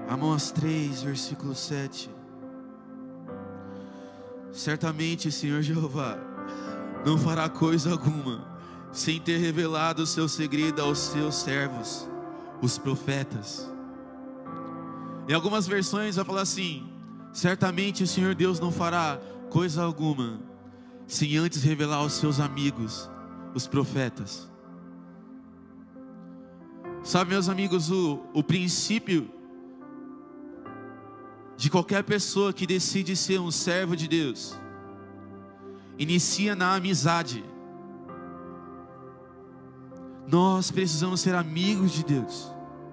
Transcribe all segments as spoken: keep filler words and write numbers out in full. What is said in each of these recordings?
Amós três, versículo sete. Certamente, Senhor Jeová não fará coisa alguma sem ter revelado o seu segredo aos seus servos, os profetas. Em algumas versões vai falar assim: certamente o Senhor Deus não fará coisa alguma sem antes revelar aos seus amigos, os profetas. Sabe, meus amigos, o, o princípio de qualquer pessoa que decide ser um servo de Deus inicia na amizade. Nós precisamos ser amigos de Deus.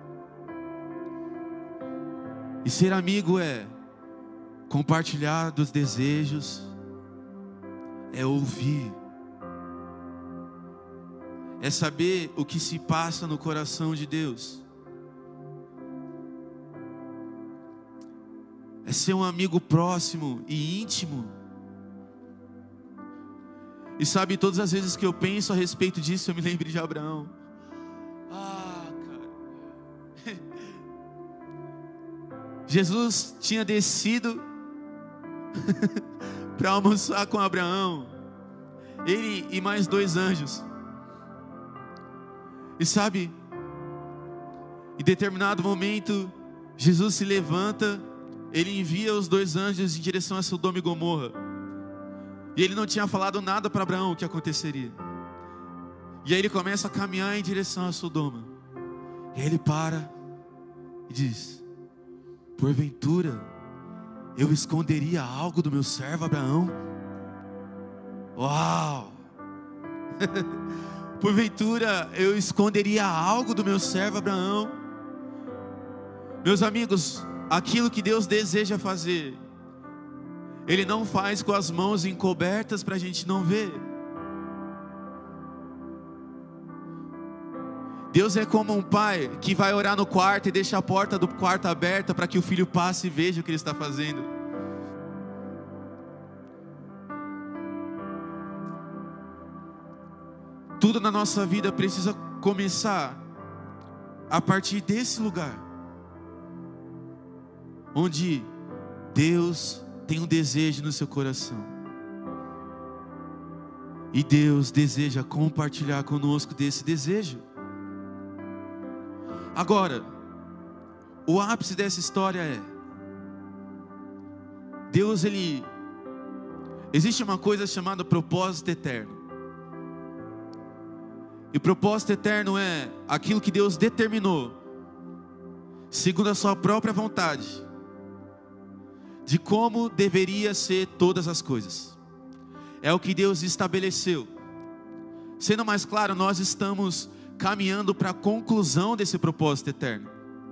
E ser amigo é compartilhar dos desejos, é ouvir, é saber o que se passa no coração de Deus, é ser um amigo próximo e íntimo. E sabe, todas as vezes que eu penso a respeito disso, eu me lembro de Abraão. Ah, cara. Jesus tinha descido para almoçar com Abraão, ele e mais dois anjos. E sabe, em determinado momento, Jesus se levanta, ele envia os dois anjos em direção a Sodoma e Gomorra. E ele não tinha falado nada para Abraão o que aconteceria. E aí ele começa a caminhar em direção a Sodoma. E aí ele para e diz: porventura eu esconderia algo do meu servo Abraão? Uau! Porventura eu esconderia algo do meu servo Abraão? Meus amigos, aquilo que Deus deseja fazer, Ele não faz com as mãos encobertas para a gente não ver. Deus é como um pai que vai orar no quarto e deixa a porta do quarto aberta para que o filho passe e veja o que ele está fazendo. Tudo na nossa vida precisa começar a partir desse lugar, onde Deus tem um desejo no seu coração, e Deus deseja compartilhar conosco desse desejo. Agora, o ápice dessa história é, Deus, ele, existe uma coisa chamada propósito eterno. E o propósito eterno é aquilo que Deus determinou, segundo a sua própria vontade, de como deveria ser todas as coisas. É o que Deus estabeleceu. Sendo mais claro, nós estamos caminhando para a conclusão desse propósito eterno.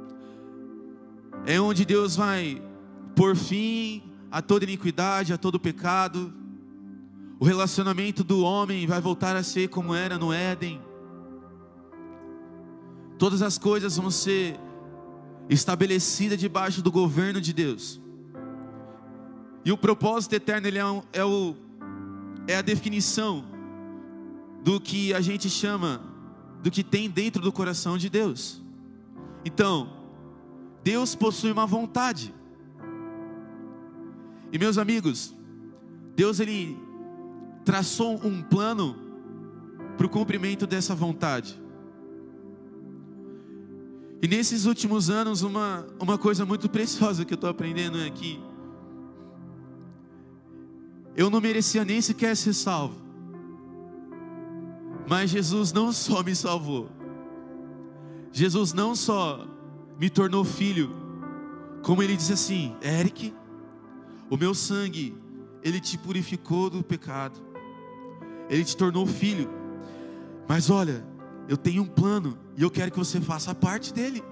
É onde Deus vai pôr fim a toda iniquidade, a todo pecado. O relacionamento do homem vai voltar a ser como era no Éden. Todas as coisas vão ser estabelecidas debaixo do governo de Deus. E o propósito eterno, ele é, um, é, o, é a definição do que a gente chama, do que tem dentro do coração de Deus. Então, Deus possui uma vontade. E meus amigos, Deus, ele traçou um plano para o cumprimento dessa vontade. E nesses últimos anos, uma, uma coisa muito preciosa que eu estou aprendendo é que eu não merecia nem sequer ser salvo, mas Jesus não só me salvou, Jesus não só me tornou filho, como Ele disse assim: Eric, o meu sangue, Ele te purificou do pecado, Ele te tornou filho, mas olha, eu tenho um plano e eu quero que você faça parte dele.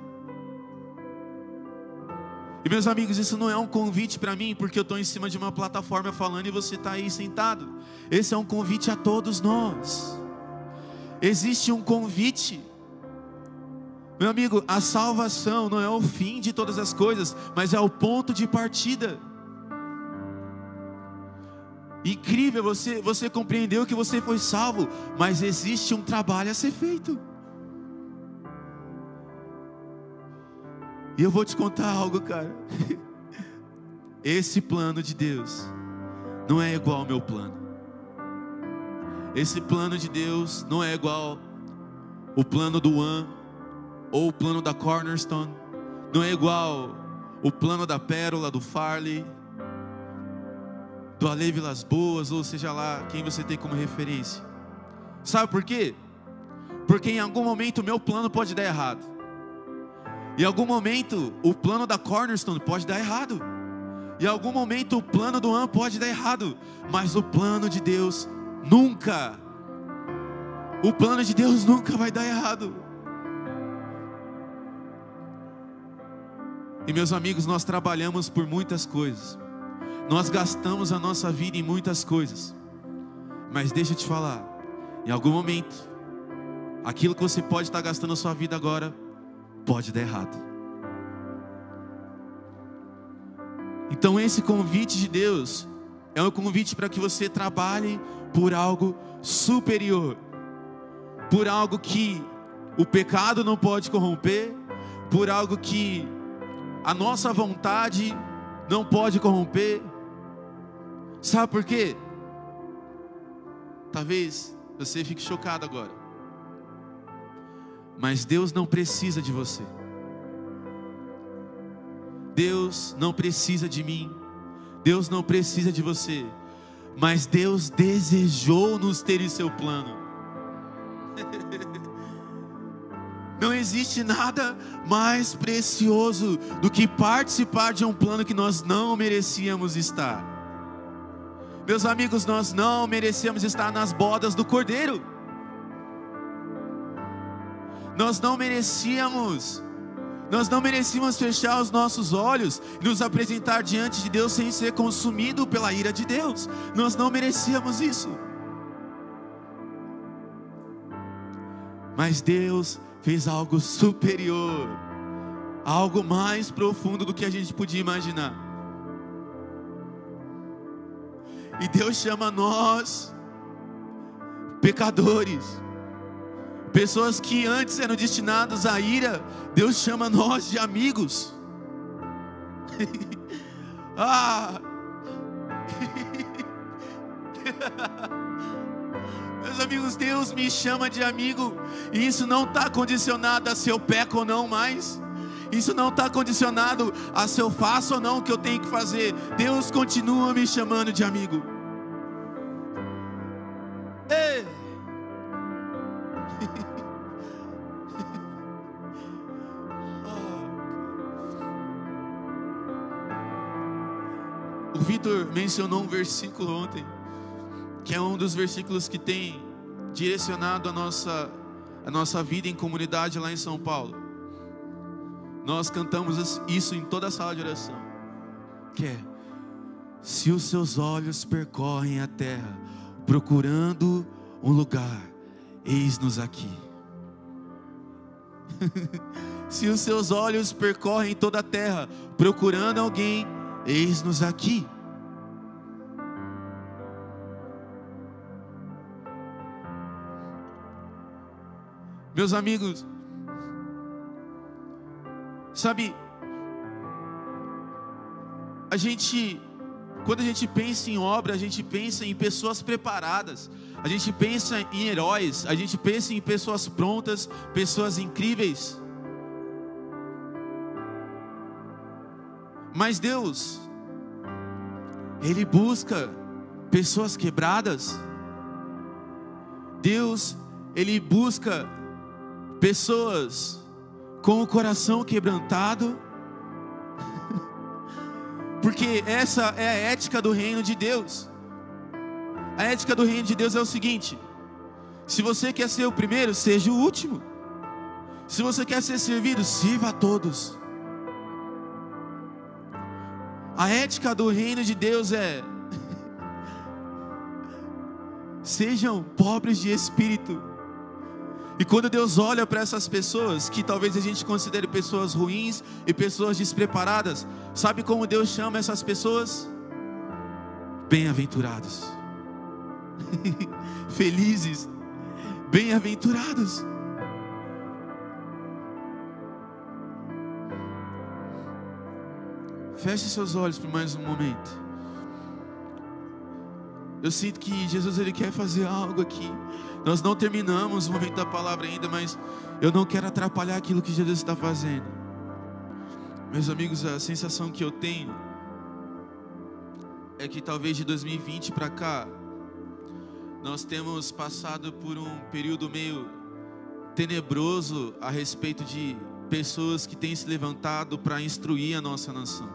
E meus amigos, isso não é um convite para mim, porque eu estou em cima de uma plataforma falando e você está aí sentado. Esse é um convite a todos nós. Existe um convite. Meu amigo, a salvação não é o fim de todas as coisas, mas é o ponto de partida. Incrível, você, você compreendeu que você foi salvo, mas existe um trabalho a ser feito. E eu vou te contar algo, cara. Esse plano de Deus não é igual ao meu plano. Esse plano de Deus não é igual o plano do One ou o plano da Cornerstone. Não é igual o plano da Pérola, do Farley, do Ale Vilas Boas, ou seja lá quem você tem como referência. Sabe por quê? Porque em algum momento o meu plano pode dar errado. Em algum momento o plano da Cornerstone pode dar errado. Em algum momento o plano do One pode dar errado. Mas o plano de Deus nunca, o plano de Deus nunca vai dar errado. E meus amigos, nós trabalhamos por muitas coisas. Nós gastamos a nossa vida em muitas coisas. Mas deixa eu te falar, em algum momento, aquilo que você pode estar gastando a sua vida agora, pode dar errado. Então esse convite de Deus é um convite para que você trabalhe por algo superior, por algo que o pecado não pode corromper, por algo que a nossa vontade não pode corromper. Sabe por quê? Talvez você fique chocado agora, mas Deus não precisa de você. Deus não precisa de mim. Deus não precisa de você. Mas Deus desejou nos ter em seu plano. Não existe nada mais precioso do que participar de um plano que nós não merecíamos estar. Meus amigos, nós não merecíamos estar nas bodas do Cordeiro. Nós não merecíamos, nós não merecíamos fechar os nossos olhos e nos apresentar diante de Deus sem ser consumido pela ira de Deus. Nós não merecíamos isso. Mas Deus fez algo superior, algo mais profundo do que a gente podia imaginar. E Deus chama nós, pecadores, pessoas que antes eram destinadas à ira, Deus chama nós de amigos. Ah! Meus amigos, Deus me chama de amigo. E isso não está condicionado a se eu peco ou não mais. Isso não está condicionado a se eu faço ou não o que eu tenho que fazer. Deus continua me chamando de amigo. Ei! O Vitor mencionou um versículo ontem, que é um dos versículos que tem direcionado a nossa, a nossa vida em comunidade lá em São Paulo. Nós cantamos isso em toda a sala de oração, que é: se os seus olhos percorrem a terra, procurando um lugar, eis-nos aqui. Se os seus olhos percorrem toda a terra, procurando alguém, eis-nos aqui. Meus amigos, sabe, a gente, quando a gente pensa em obra, a gente pensa em pessoas preparadas, a gente pensa em heróis, a gente pensa em pessoas prontas, pessoas incríveis. Mas Deus, Ele busca pessoas quebradas. Deus, Ele busca pessoas com o coração quebrantado. Porque essa é a ética do reino de Deus. A ética do reino de Deus é o seguinte: se você quer ser o primeiro, seja o último. Se você quer ser servido, sirva a todos. A ética do reino de Deus é: sejam pobres de espírito. E quando Deus olha para essas pessoas, que talvez a gente considere pessoas ruins e pessoas despreparadas, sabe como Deus chama essas pessoas? Bem-aventurados. Felizes. Bem-aventurados. Feche seus olhos por mais um momento. Eu sinto que Jesus, Ele quer fazer algo aqui. Nós não terminamos o momento da palavra ainda, mas eu não quero atrapalhar aquilo que Jesus está fazendo. Meus amigos, a sensação que eu tenho é que talvez de dois mil e vinte para cá, nós temos passado por um período meio tenebroso a respeito de pessoas que têm se levantado para instruir a nossa nação.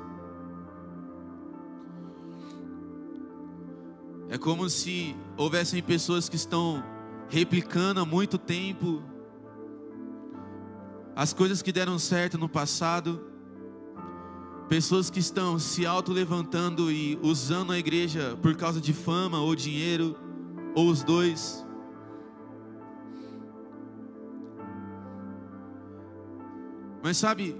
É como se houvessem pessoas que estão replicando há muito tempo as coisas que deram certo no passado, pessoas que estão se auto-levantando e usando a igreja por causa de fama ou dinheiro, ou os dois. Mas sabe,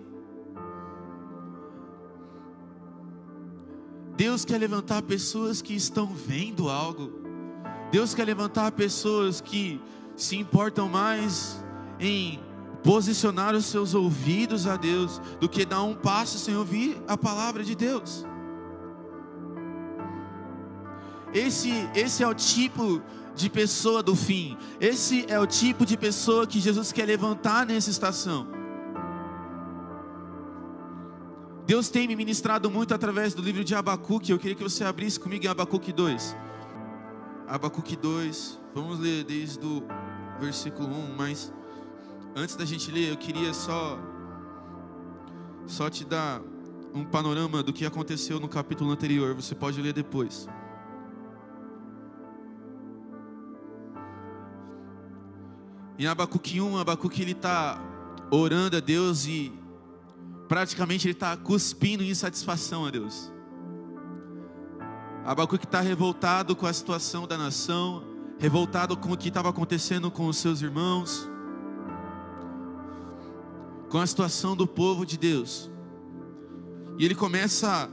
Deus quer levantar pessoas que estão vendo algo. Deus quer levantar pessoas que se importam mais em posicionar os seus ouvidos a Deus do que dar um passo sem ouvir a palavra de Deus. Esse, esse é o tipo de pessoa do fim. Esse é o tipo de pessoa que Jesus quer levantar nessa estação. Deus tem me ministrado muito através do livro de Abacuque. Eu queria que você abrisse comigo em Abacuque dois. Abacuque dois, vamos ler desde o versículo um, mas antes da gente ler, eu queria só, só te dar um panorama do que aconteceu no capítulo anterior. Você pode ler depois. Em Abacuque um, Abacuque ele está orando a Deus e praticamente ele está cuspindo insatisfação a Deus. Abacuque está revoltado com a situação da nação, revoltado com o que estava acontecendo com os seus irmãos, com a situação do povo de Deus. E ele começa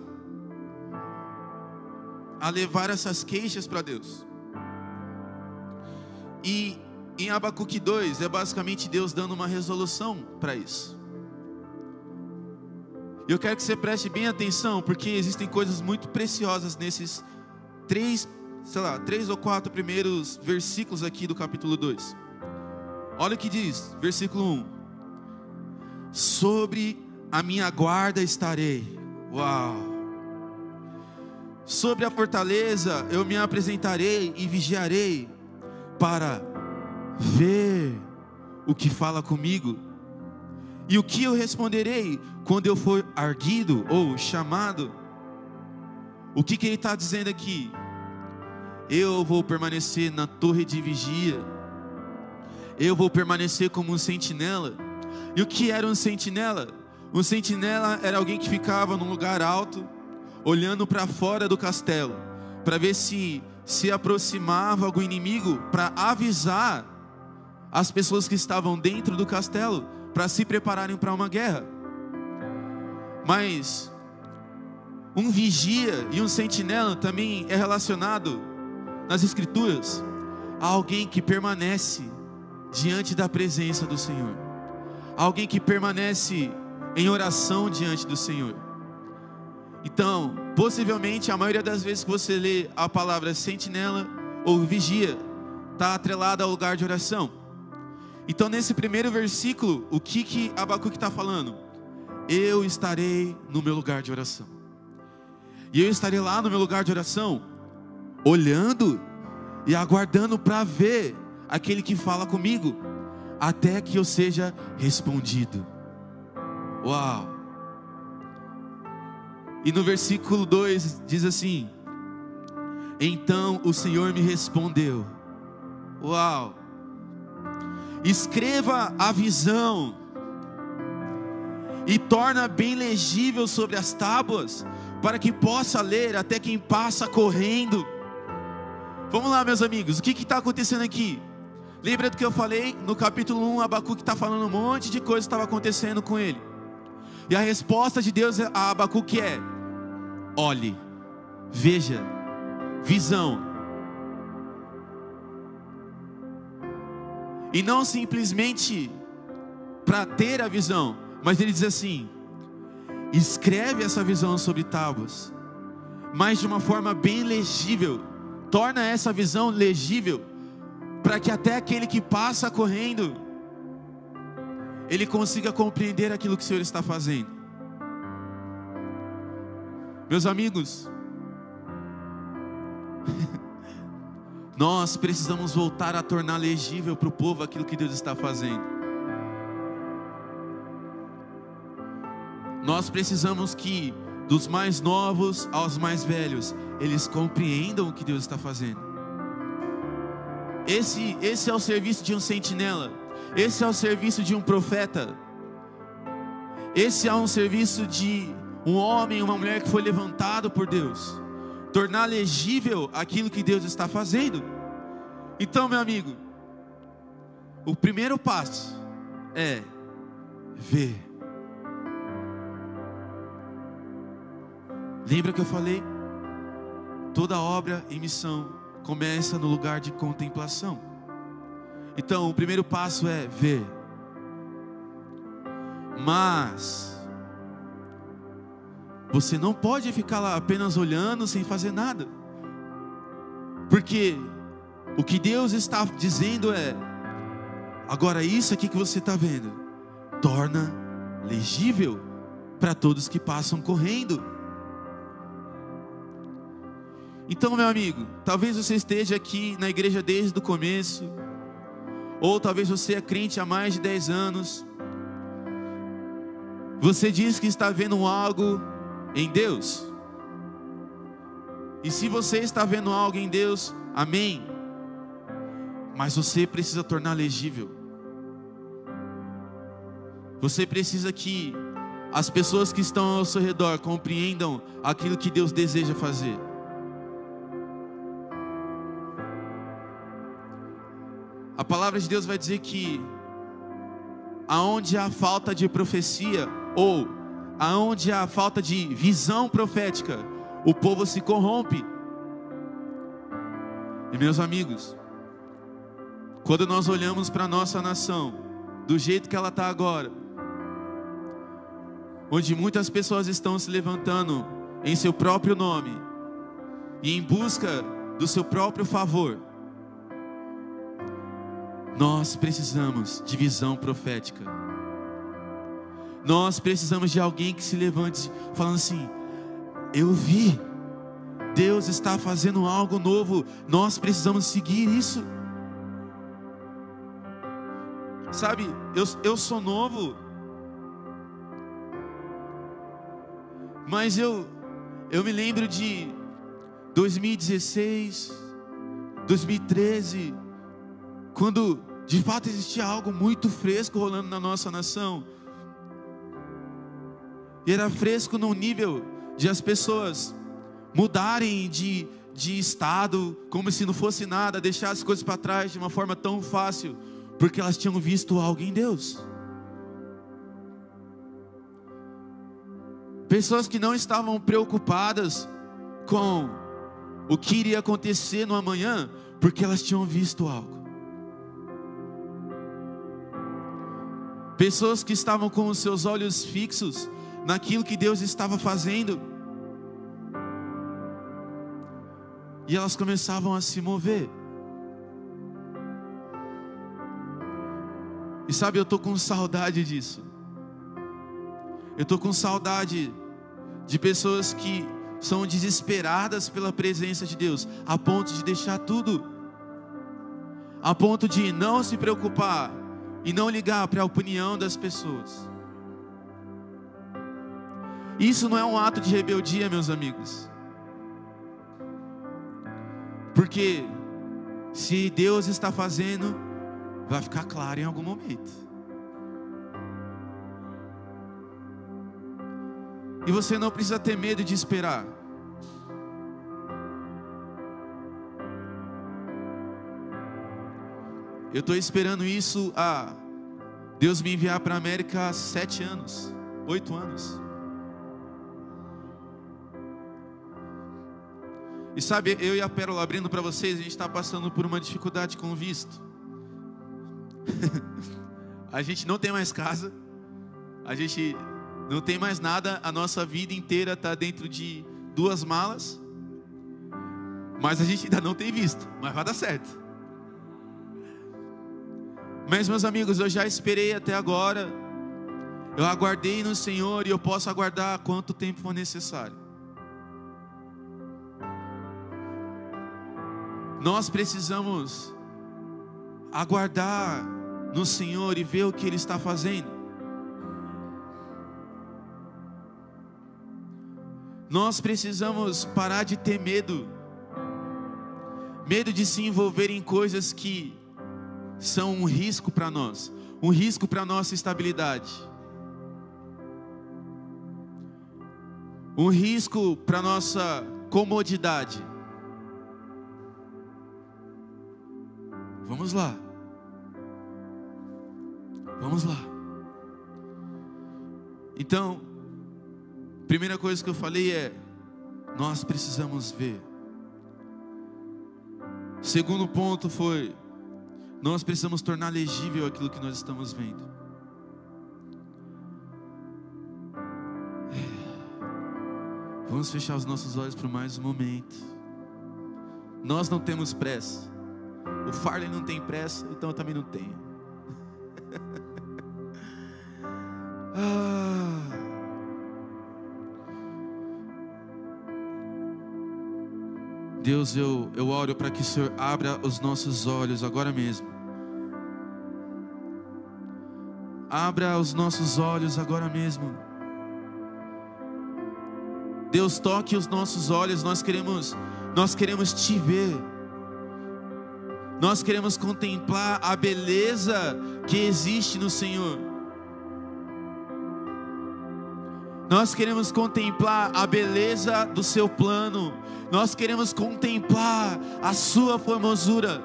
a levar essas queixas para Deus. E em Abacuque dois é basicamente Deus dando uma resolução para isso. Eu quero que você preste bem atenção, porque existem coisas muito preciosas nesses três, sei lá, três ou quatro primeiros versículos aqui do capítulo dois. Olha o que diz, versículo um: sobre a minha guarda estarei. Uau! Sobre a fortaleza eu me apresentarei e vigiarei para ver o que fala comigo. E o que eu responderei quando eu for arguido ou chamado? O que, que ele está dizendo aqui? Eu vou permanecer na torre de vigia. Eu vou permanecer como um sentinela. E o que era um sentinela? Um sentinela era alguém que ficava num lugar alto, olhando para fora do castelo, para ver se se aproximava algum inimigo, para avisar as pessoas que estavam dentro do castelo, para se prepararem para uma guerra. Mas um vigia e um sentinela também é relacionado nas escrituras a alguém que permanece diante da presença do Senhor, alguém que permanece em oração diante do Senhor. Então, possivelmente a maioria das vezes que você lê a palavra sentinela ou vigia, está atrelada ao lugar de oração. Então nesse primeiro versículo, o que que Abacuque está falando? Eu estarei no meu lugar de oração. E eu estarei lá no meu lugar de oração, olhando e aguardando para ver aquele que fala comigo, até que eu seja respondido. Uau! E no versículo dois diz assim: então o Senhor me respondeu. Uau! Escreva a visão e torna bem legível sobre as tábuas, para que possa ler até quem passa correndo. Vamos lá, meus amigos, o que está acontecendo aqui? Lembra do que eu falei? No capítulo um, Abacuque está falando um monte de coisa que estava acontecendo com ele. E a resposta de Deus a Abacuque é: olhe, veja, visão. E não simplesmente para ter a visão, mas ele diz assim: escreve essa visão sobre tábuas, mas de uma forma bem legível. Torna essa visão legível, para que até aquele que passa correndo, ele consiga compreender aquilo que o Senhor está fazendo. Meus amigos, nós precisamos voltar a tornar legível para o povo aquilo que Deus está fazendo. Nós precisamos que, dos mais novos aos mais velhos, eles compreendam o que Deus está fazendo. Esse, esse é o serviço de um sentinela. Esse é o serviço de um profeta. Esse é um serviço de um homem, uma mulher que foi levantado por Deus. Tornar legível aquilo que Deus está fazendo. Então, meu amigo, o primeiro passo é ver. Lembra que eu falei? Toda obra e missão começa no lugar de contemplação. Então, o primeiro passo é ver. Mas você não pode ficar lá apenas olhando sem fazer nada. Porque o que Deus está dizendo é: agora isso aqui que você está vendo, torna legível para todos que passam correndo. Então, meu amigo, talvez você esteja aqui na igreja desde o começo, ou talvez você é crente há mais de dez anos. Você diz que está vendo algo em Deus. E se você está vendo algo em Deus, amém. Mas você precisa tornar legível. Você precisa que as pessoas que estão ao seu redor compreendam aquilo que Deus deseja fazer. A palavra de Deus vai dizer que aonde há falta de profecia, ou aonde há falta de visão profética, o povo se corrompe. E meus amigos, quando nós olhamos para a nossa nação, do jeito que ela está agora, onde muitas pessoas estão se levantando em seu próprio nome, e em busca do seu próprio favor, nós precisamos de visão profética. Nós precisamos de alguém que se levante falando assim: eu vi, Deus está fazendo algo novo, nós precisamos seguir isso. Sabe, eu, eu sou novo, mas eu, eu me lembro de dois mil e dezesseis, dois mil e treze, quando de fato existia algo muito fresco rolando na nossa nação. E era fresco num nível de as pessoas mudarem de, de estado como se não fosse nada, deixar as coisas para trás de uma forma tão fácil, porque elas tinham visto algo em Deus. Pessoas que não estavam preocupadas com o que iria acontecer no amanhã, porque elas tinham visto algo. Pessoas que estavam com os seus olhos fixos naquilo que Deus estava fazendo, e elas começavam a se mover. E sabe, eu estou com saudade disso. Eu estou com saudade de pessoas que são desesperadas pela presença de Deus, a ponto de deixar tudo, a ponto de não se preocupar e não ligar para a opinião das pessoas. Isso não é um ato de rebeldia, meus amigos. Porque se Deus está fazendo, vai ficar claro em algum momento. E você não precisa ter medo de esperar. Eu estou esperando isso a Deus me enviar para a América há sete anos, oito anos. E sabe, eu e a Pérola, abrindo para vocês, a gente está passando por uma dificuldade com o visto. A gente não tem mais casa. A gente Não tem mais nada, a nossa vida inteira está dentro de duas malas. Mas a gente ainda não tem visto, mas vai dar certo. Mas, meus amigos, eu já esperei até agora. Eu aguardei no Senhor e eu posso aguardar quanto tempo for necessário. Nós precisamos aguardar no Senhor e ver o que Ele está fazendo. Nós precisamos parar de ter medo. Medo de se envolver em coisas que são um risco para nós. Um risco para a nossa estabilidade. Um risco para a nossa comodidade. Vamos lá. Vamos lá. Então, primeira coisa que eu falei é: nós precisamos ver. Segundo ponto foi: nós precisamos tornar legível aquilo que nós estamos vendo. Vamos fechar os nossos olhos por mais um momento. Nós não temos pressa. O Farley não tem pressa, então eu também não tenho. ah. Deus, eu, eu oro para que o Senhor abra os nossos olhos agora mesmo. Abra os nossos olhos agora mesmo. Deus, toque os nossos olhos. Nós queremos, nós queremos te ver. Nós queremos contemplar a beleza que existe no Senhor. Nós queremos contemplar a beleza do seu plano. Nós queremos contemplar a sua formosura.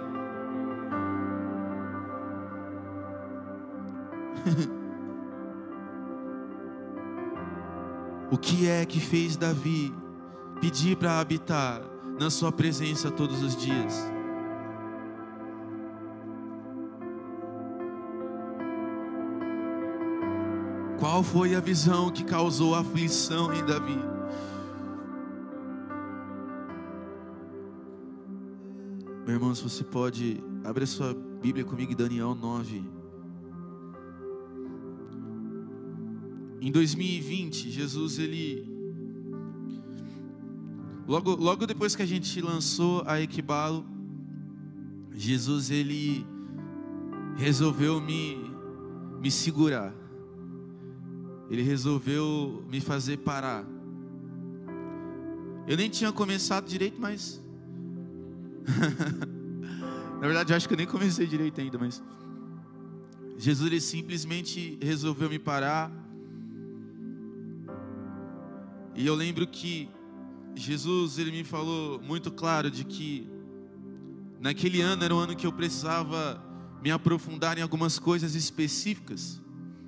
O que é que fez Davi pedir para habitar na sua presença todos os dias? Qual foi a visão que causou aflição em Davi? Meu irmão, se você pode, abre a sua Bíblia comigo em Daniel nove. Em dois mil e vinte, Jesus, ele... Logo, logo depois que a gente lançou a Equibalo, Jesus, ele resolveu me, me segurar. Ele resolveu me fazer parar. Eu nem tinha começado direito, mas... Na verdade, eu acho que eu nem comecei direito ainda, mas... Jesus, ele simplesmente resolveu me parar. E eu lembro que Jesus, ele me falou muito claro de que naquele ano era um ano que eu precisava me aprofundar em algumas coisas específicas.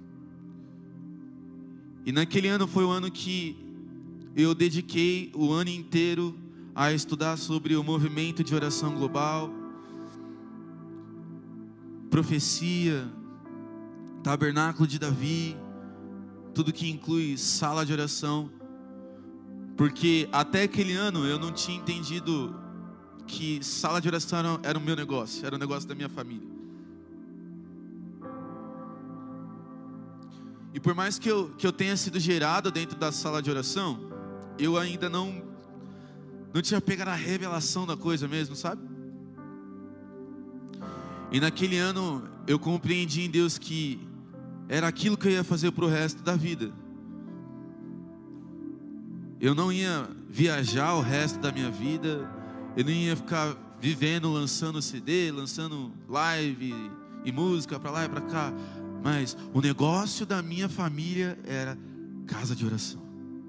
E naquele ano foi o ano que eu dediquei o ano inteiro a estudar sobre o movimento de oração global, profecia, tabernáculo de Davi, tudo que inclui sala de oração. Porque até aquele ano eu não tinha entendido que sala de oração era o meu negócio, era o negócio da minha família. E por mais que eu, que eu tenha sido gerado dentro da sala de oração, eu ainda não, não tinha pegado a revelação da coisa mesmo, sabe? E naquele ano eu compreendi em Deus que era aquilo que eu ia fazer pro resto da vida. Eu não ia viajar o resto da minha vida. Eu não ia ficar vivendo, lançando C D, lançando live e música pra lá e pra cá. Mas o negócio da minha família era casa de oração.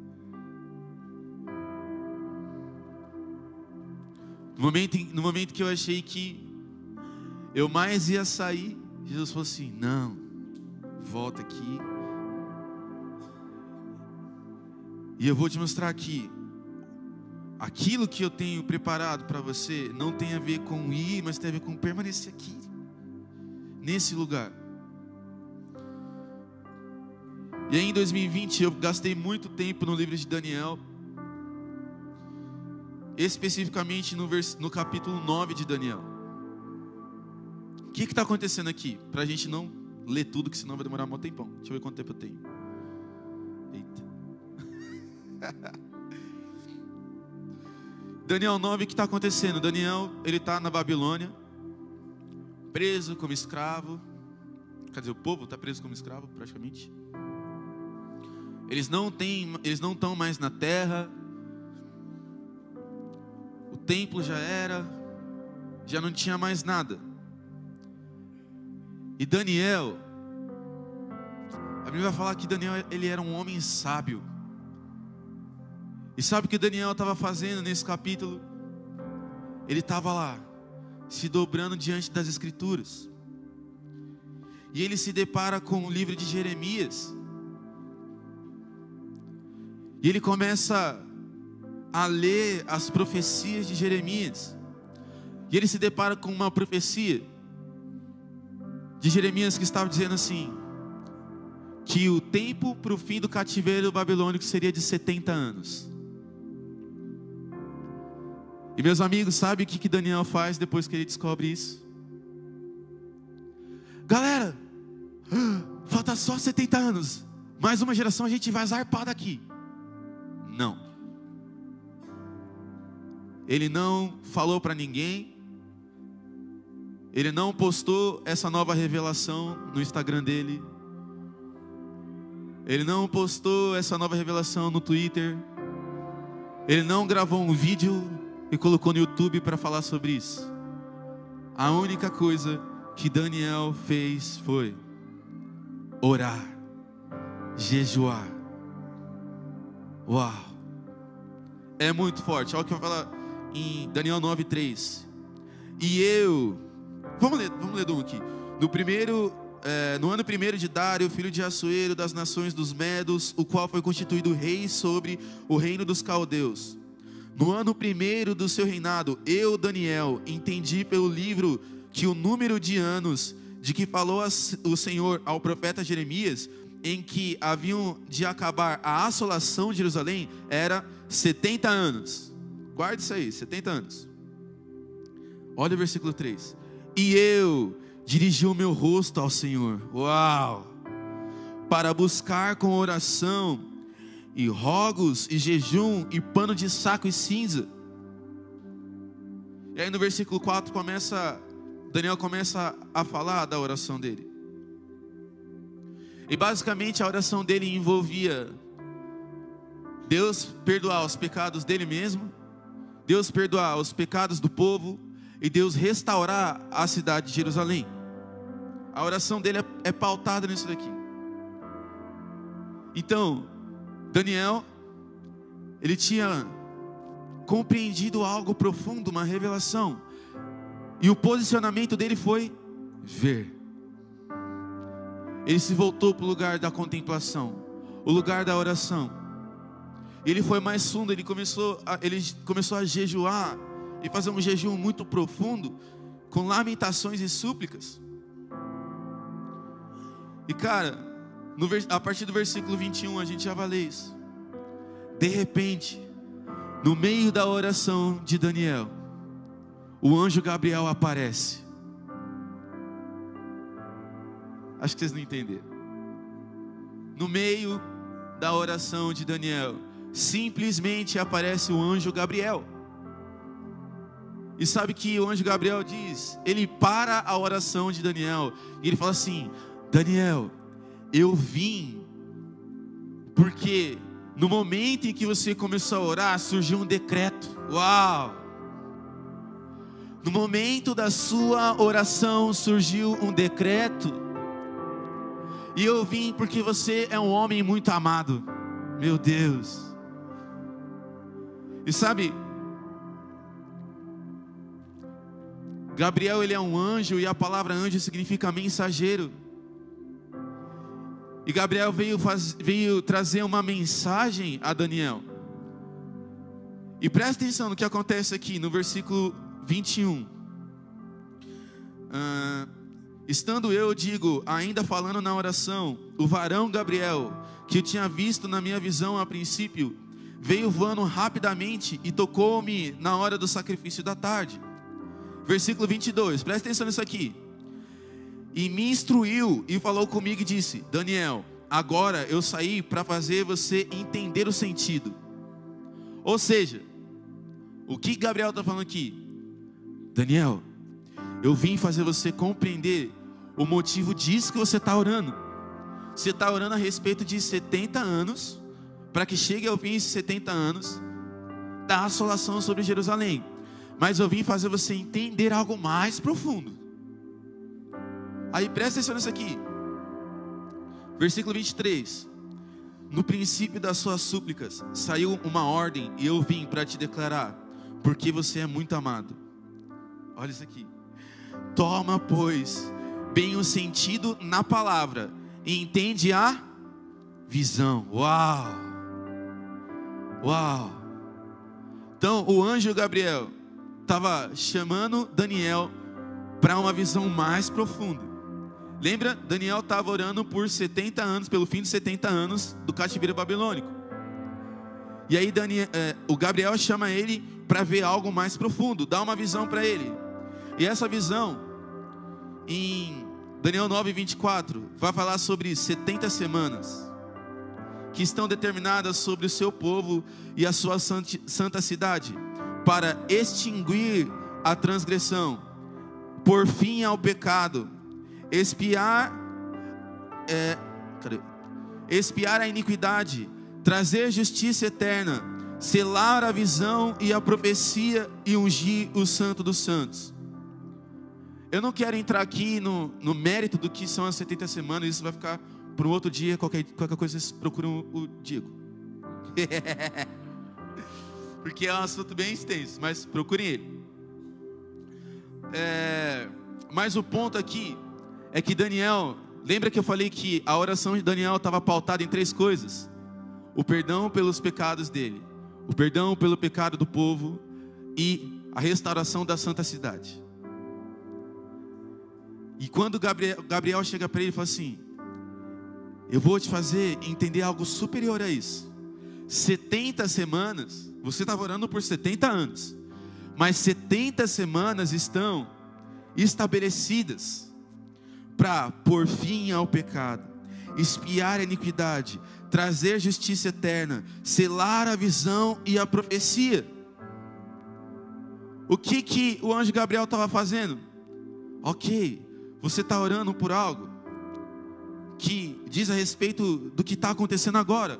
No momento, no momento que eu achei que eu mais ia sair, Jesus falou assim: não, volta aqui. E eu vou te mostrar que aquilo que eu tenho preparado para você não tem a ver com ir, mas tem a ver com permanecer aqui, nesse lugar. E aí em dois mil e vinte eu gastei muito tempo no livro de Daniel, especificamente no, vers... no capítulo nove de Daniel. O que está acontecendo aqui? Para a gente não ler tudo, que senão vai demorar um tempão. Deixa eu ver quanto tempo eu tenho. Eita. Daniel nove, o que está acontecendo? Daniel, ele está na Babilônia, preso como escravo. Quer dizer, o povo está preso como escravo, praticamente. Eles não têm, eles não estão mais na terra. O templo já era, já não tinha mais nada. E Daniel, a Bíblia vai falar que Daniel, ele era um homem sábio. E sabe o que Daniel estava fazendo nesse capítulo? Ele estava lá, se dobrando diante das Escrituras. E ele se depara com o livro de Jeremias. E ele começa a ler as profecias de Jeremias. E ele se depara com uma profecia de Jeremias que estava dizendo assim: que o tempo para o fim do cativeiro babilônico seria de setenta anos. E meus amigos, sabe o que, que Daniel faz depois que ele descobre isso? Galera, falta só setenta anos, mais uma geração a gente vai zarpar daqui. Não. Ele não falou para ninguém. Ele não postou essa nova revelação no Instagram dele. Ele não postou essa nova revelação no Twitter. Ele não gravou um vídeo e colocou no YouTube para falar sobre isso. A única coisa que Daniel fez foi orar, jejuar. Uau! É muito forte. Olha o que vai falar em Daniel nove, três. E eu, vamos ler, vamos ler do um aqui. No primeiro, é, no ano primeiro de Dário, filho de Assuero, das nações dos Medos, o qual foi constituído rei sobre o reino dos caldeus. No ano primeiro do seu reinado, eu, Daniel, entendi pelo livro que o número de anos de que falou o Senhor ao profeta Jeremias, em que haviam de acabar a assolação de Jerusalém, era setenta anos. Guarde isso aí, setenta anos. Olha o versículo três. E eu dirigi o meu rosto ao Senhor. Uau! Para buscar com oração e rogos e jejum e pano de saco e cinza. E aí no versículo quatro começa, Daniel começa a falar da oração dele. E basicamente a oração dele envolvia Deus perdoar os pecados dele mesmo, Deus perdoar os pecados do povo e Deus restaurar a cidade de Jerusalém. A oração dele é, é pautada nisso daqui. Então, Daniel, ele tinha compreendido algo profundo, uma revelação. E o posicionamento dele foi ver. Ele se voltou para o lugar da contemplação, o lugar da oração. Ele foi mais fundo, ele começou a, ele começou a jejuar e fazer um jejum muito profundo, com lamentações e súplicas. E cara, no, a partir do versículo vinte e um a gente já vai ler isso. De repente, no meio da oração de Daniel, o anjo Gabriel aparece. Acho que vocês não entenderam. No meio da oração de Daniel, simplesmente aparece o anjo Gabriel. E sabe que o anjo Gabriel diz? Ele para a oração de Daniel e ele fala assim: Daniel, eu vim porque no momento em que você começou a orar, surgiu um decreto. Uau! No momento da sua oração surgiu um decreto. E eu vim porque você é um homem muito amado. Meu Deus. E sabe, Gabriel, ele é um anjo, e a palavra anjo significa mensageiro. E Gabriel veio, faz, veio trazer uma mensagem a Daniel. E presta atenção no que acontece aqui no versículo vinte e um. Uh, Estando eu, digo, ainda falando na oração, o varão Gabriel, que eu tinha visto na minha visão a princípio, veio voando rapidamente e tocou-me na hora do sacrifício da tarde. Versículo vinte e dois, presta atenção nisso aqui. E me instruiu e falou comigo e disse: Daniel, agora eu saí para fazer você entender o sentido. Ou seja, o que Gabriel está falando aqui? Daniel, eu vim fazer você compreender o motivo disso que você está orando. Você está orando a respeito de setenta anos, para que chegue ao fim esses setenta anos da assolação sobre Jerusalém. Mas eu vim fazer você entender algo mais profundo. Aí presta atenção nisso aqui. Versículo vinte e três. No princípio das suas súplicas saiu uma ordem, e eu vim para te declarar, porque você é muito amado. Olha isso aqui. Toma, pois, bem o sentido na palavra, e entende a visão. Uau! Uau! Então o anjo Gabriel estava chamando Daniel para uma visão mais profunda. Lembra? Daniel estava orando por setenta anos, pelo fim de setenta anos do cativeiro babilônico. E aí Daniel, é, o Gabriel chama ele para ver algo mais profundo, dá uma visão para ele. E essa visão, em Daniel nove, vinte e quatro, vai falar sobre setenta semanas que estão determinadas sobre o seu povo e a sua santa cidade, para extinguir a transgressão, por fim ao pecado, espiar, é, cadê? espiar a iniquidade, trazer justiça eterna, selar a visão e a profecia e ungir o santo dos santos. Eu não quero entrar aqui no, no mérito do que são as setenta semanas, isso vai ficar para um outro dia, qualquer, qualquer coisa vocês procuram o Diego. Porque é um assunto bem extenso, mas procurem ele. É, mas o ponto aqui é que Daniel, lembra que eu falei que a oração de Daniel estava pautada em três coisas: o perdão pelos pecados dele, o perdão pelo pecado do povo e a restauração da santa cidade. E quando Gabriel, Gabriel chega para ele e fala assim: eu vou te fazer entender algo superior a isso. setenta semanas, você estava orando por setenta anos, mas setenta semanas estão estabelecidas para pôr fim ao pecado, espiar a iniquidade, trazer justiça eterna, selar a visão e a profecia. O que que o anjo Gabriel estava fazendo? Ok, você está orando por algo que diz a respeito do que está acontecendo agora.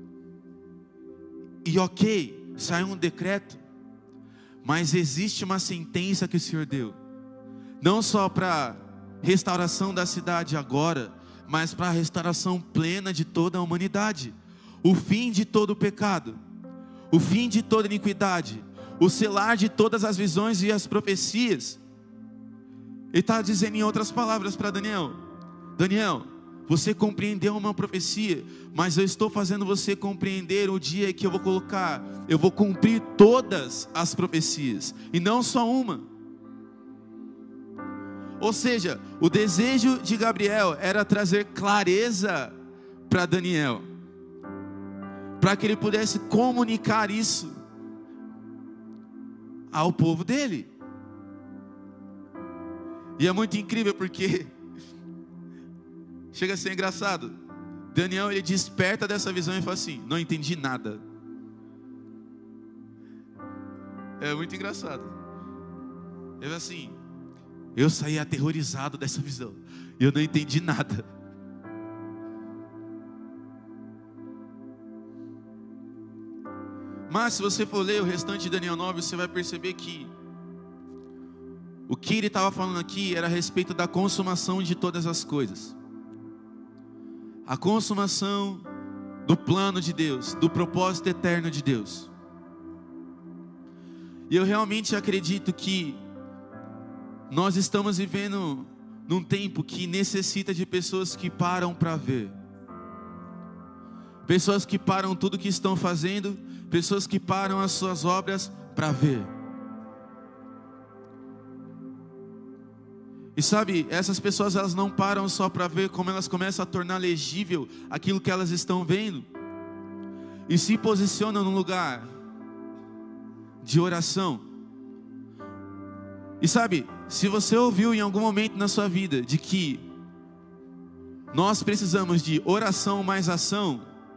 E ok, sai um decreto, mas existe uma sentença que o Senhor deu, não só para restauração da cidade agora, mas para a restauração plena de toda a humanidade, o fim de todo o pecado, o fim de toda iniquidade, o selar de todas as visões e as profecias. Ele está dizendo em outras palavras para Daniel: Daniel, você compreendeu uma profecia, mas eu estou fazendo você compreender o dia que eu vou colocar, eu vou cumprir todas as profecias, e não só uma. Ou seja, o desejo de Gabriel era trazer clareza para Daniel, para que ele pudesse comunicar isso ao povo dele. E é muito incrível porque chega a ser engraçado. Daniel, ele desperta dessa visão e fala assim: não entendi nada. É muito engraçado. Ele fala assim: eu saí aterrorizado dessa visão, eu não entendi nada. Mas se você for ler o restante de Daniel nove, você vai perceber que o que ele estava falando aqui era a respeito da consumação de todas as coisas. A consumação do plano de Deus, do propósito eterno de Deus. E eu realmente acredito que nós estamos vivendo num tempo que necessita de pessoas que param para ver. Pessoas que param tudo que estão fazendo, pessoas que param as suas obras para ver. E sabe, essas pessoas, elas não param só para ver como elas começam a tornar legível aquilo que elas estão vendo, e se posicionam num lugar de oração. E sabe, se você ouviu em algum momento na sua vida de que nós precisamos de oração mais ação,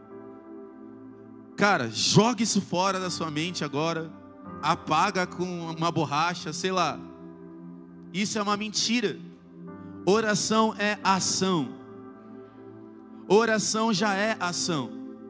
cara, jogue isso fora da sua mente agora, apaga com uma borracha, sei lá. Isso é uma mentira. Oração é ação. Oração já é ação.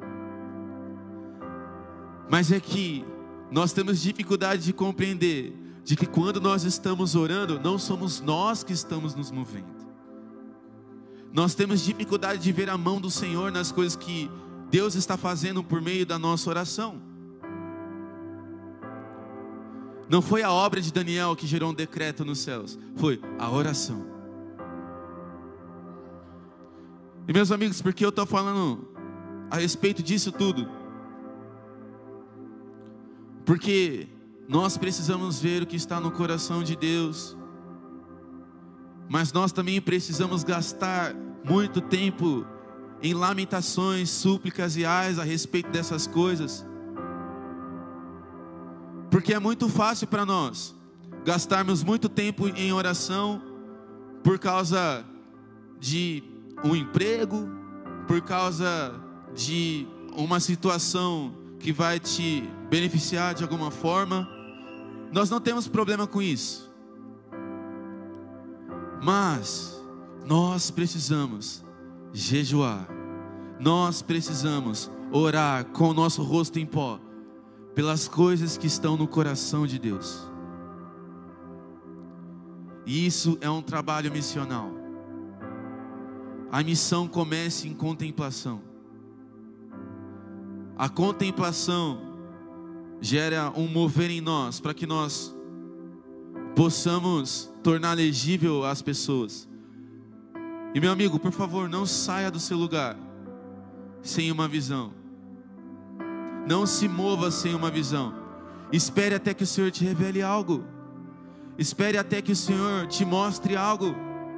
Mas é que nós temos dificuldade de compreender de que quando nós estamos orando, não somos nós que estamos nos movendo. Nós temos dificuldade de ver a mão do Senhor nas coisas que Deus está fazendo por meio da nossa oração. Não foi a obra de Daniel que gerou um decreto nos céus, foi a oração. E meus amigos, por que eu estou falando a respeito disso tudo? Porque nós precisamos ver o que está no coração de Deus, mas nós também precisamos gastar muito tempo em lamentações, súplicas e ais a respeito dessas coisas. Porque é muito fácil para nós gastarmos muito tempo em oração por causa de um emprego, por causa de uma situação que vai te beneficiar de alguma forma. Nós não temos problema com isso. Mas nós precisamos jejuar. Nós precisamos orar com o nosso rosto em pó pelas coisas que estão no coração de Deus. E isso é um trabalho missional. A missão começa em contemplação. A contemplação gera um mover em nós para que nós possamos tornar legível às pessoas. E meu amigo, por favor, não saia do seu lugar sem uma visão. Não se mova sem uma visão. Espere até que o Senhor te revele algo. Espere até que o Senhor te mostre algo.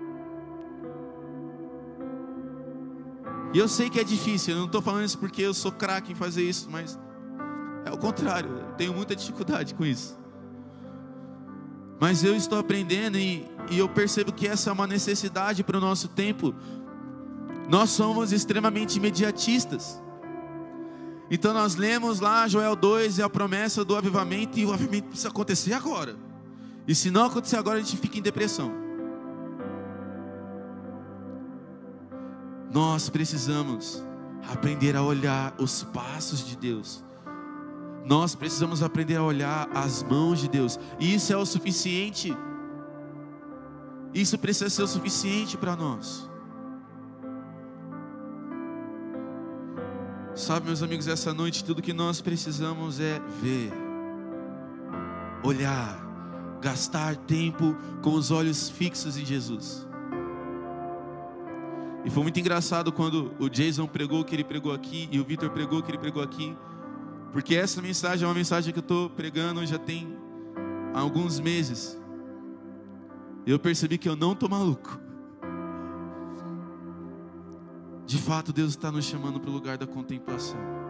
E eu sei que é difícil, eu não estou falando isso porque eu sou craque em fazer isso, mas é o contrário, eu tenho muita dificuldade com isso. Mas eu estou aprendendo e, e eu percebo que essa é uma necessidade para o nosso tempo. Nós somos extremamente imediatistas. Então nós lemos lá Joel dois e a promessa do avivamento, e o avivamento precisa acontecer agora. E se não acontecer agora, a gente fica em depressão. Nós precisamos aprender a olhar os passos de Deus. Nós precisamos aprender a olhar as mãos de Deus. E isso é o suficiente. Isso precisa ser o suficiente para nós. Sabe, meus amigos, essa noite tudo que nós precisamos é ver, olhar, gastar tempo com os olhos fixos em Jesus. E foi muito engraçado quando o Jason pregou o que ele pregou aqui e o Victor pregou o que ele pregou aqui, porque essa mensagem é uma mensagem que eu estou pregando já tem alguns meses. E eu percebi que eu não estou maluco. De fato, Deus está nos chamando para o lugar da contemplação.